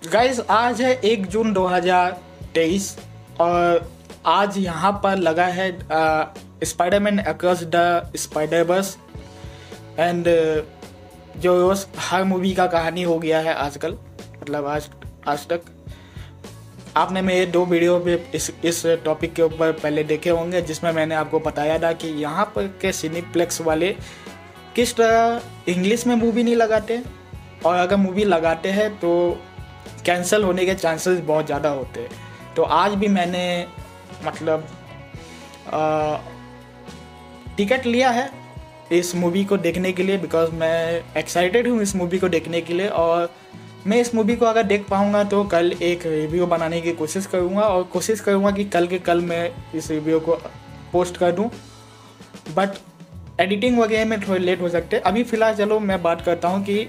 Guys आज है 1 जून 2023 और आज यहाँ पर लगा है Spiderman across the Spiderverse and जो हर मूवी का कहानी हो गया है आजकल, मतलब आज तक आपने मेरे 2 वीडियो पे इस टॉपिक के ऊपर पहले देखे होंगे, जिसमें मैंने आपको बताया था कि यहाँ पर के सिनेप्लेक्स वाले किस तरह इंग्लिश में मूवी नहीं लगाते और अगर मूवी लगाते हैं तो कैंसिल होने के चांसेस बहुत ज़्यादा होते हैं। तो आज भी मैंने मतलब टिकट लिया है इस मूवी को देखने के लिए, बिकॉज मैं एक्साइटेड हूँ इस मूवी को देखने के लिए। और मैं इस मूवी को अगर देख पाऊँगा तो कल एक रिव्यू बनाने की कोशिश करूँगा और कोशिश करूँगा कि कल के कल मैं इस रिव्यू को पोस्ट कर दूँ, बट एडिटिंग वगैरह में थोड़े लेट हो सकते हैं। अभी फ़िलहाल चलो मैं बात करता हूँ कि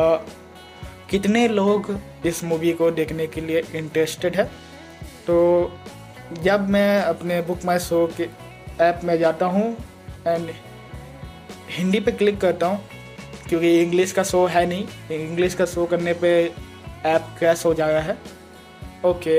कितने लोग इस मूवी को देखने के लिए इंटरेस्टेड है। तो जब मैं अपने बुक माई शो के ऐप में जाता हूँ एंड हिंदी पे क्लिक करता हूँ, क्योंकि इंग्लिश का शो है नहीं, इंग्लिश का शो करने पे ऐप क्रैश हो जाएगा है। ओके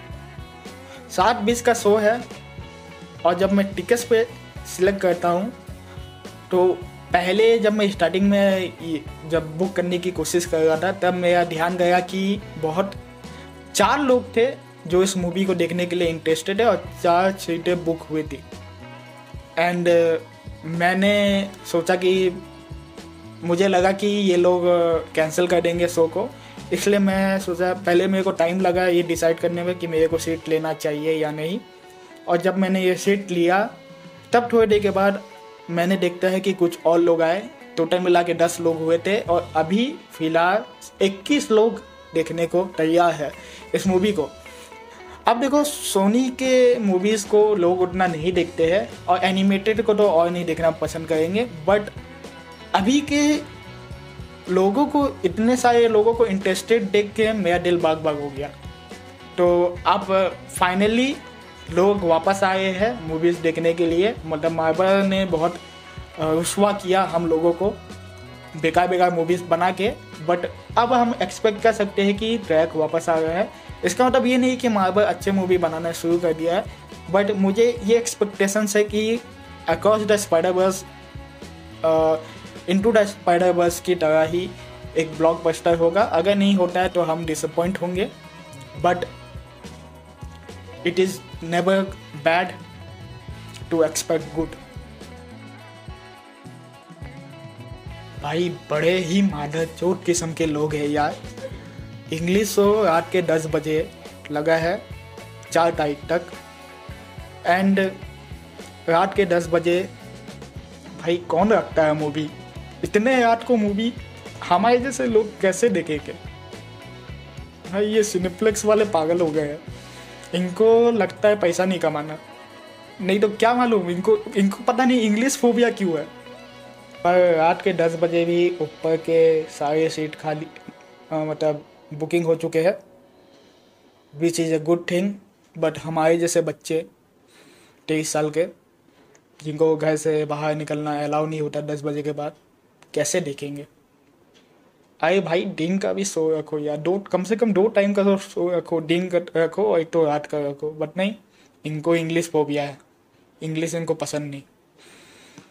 7:20 का शो है और जब मैं टिकट्स पे सिलेक्ट करता हूँ तो पहले जब मैं स्टार्टिंग में जब बुक करने की कोशिश कर रहा था तब मेरा ध्यान गया कि बहुत 4 लोग थे जो इस मूवी को देखने के लिए इंटरेस्टेड है और 4 सीटें बुक हुई थी। एंड मैंने सोचा कि मुझे लगा कि ये लोग कैंसिल कर देंगे शो को, इसलिए मैं सोचा, पहले मेरे को टाइम लगा ये डिसाइड करने में कि मेरे को सीट लेना चाहिए या नहीं। और जब मैंने ये सीट लिया तब थोड़ी देर के बाद मैंने देखता है कि कुछ और लोग आए, टोटल मिला के 10 लोग हुए थे और अभी फ़िलहाल 21 लोग देखने को तैयार है इस मूवी को। अब देखो, सोनी के मूवीज़ को लोग उतना नहीं देखते हैं और एनिमेटेड को तो और नहीं देखना पसंद करेंगे, बट अभी के लोगों को, इतने सारे लोगों को इंटरेस्टेड देख के मेरा दिल बाग बाग हो गया। तो अब फाइनली लोग वापस आए हैं मूवीज़ देखने के लिए। मतलब मार्वल ने बहुत रुस्वा किया हम लोगों को बेकार मूवीज़ बना के, बट अब हम एक्सपेक्ट कर सकते हैं कि ट्रैक वापस आ गया है। इसका मतलब ये नहीं कि मार्वल अच्छे मूवी बनाना शुरू कर दिया है, बट मुझे ये एक्सपेक्टेशंस है कि across the Spiderverse into the Spiderverse की तरह ही एक ब्लॉकबस्टर होगा। अगर नहीं होता है तो हम डिसअपॉइंट होंगे, but it is never bad to expect good। भाई बड़े ही मादरचोद किस्म के लोग हैं यार। इंग्लिश शो रात के 10 बजे लगा है 4 तारीख तक, एंड रात के 10 बजे भाई कौन रखता है मूवी? इतने रात को मूवी हमारे जैसे लोग कैसे देखेंगे? भाई ये सिनेप्लेक्स वाले पागल हो गए हैं, इनको लगता है पैसा नहीं कमाना, नहीं तो क्या मालूम इनको पता नहीं इंग्लिश फोबिया क्यों है। पर रात के 10 बजे भी ऊपर के सारे सीट खाली, मतलब बुकिंग हो चुके हैं, which is a good thing. But हमारे जैसे बच्चे 23 साल के, जिनको घर से बाहर निकलना अलाउ नहीं होता 10 बजे के बाद, कैसे देखेंगे? अरे भाई दिन का भी शो रखो यार, कम से कम 2 टाइम का शो रखो, दिन का रखो और एक तो रात का रखो। बट नहीं, इनको इंग्लिश फोबिया है, इंग्लिश इनको पसंद नहीं।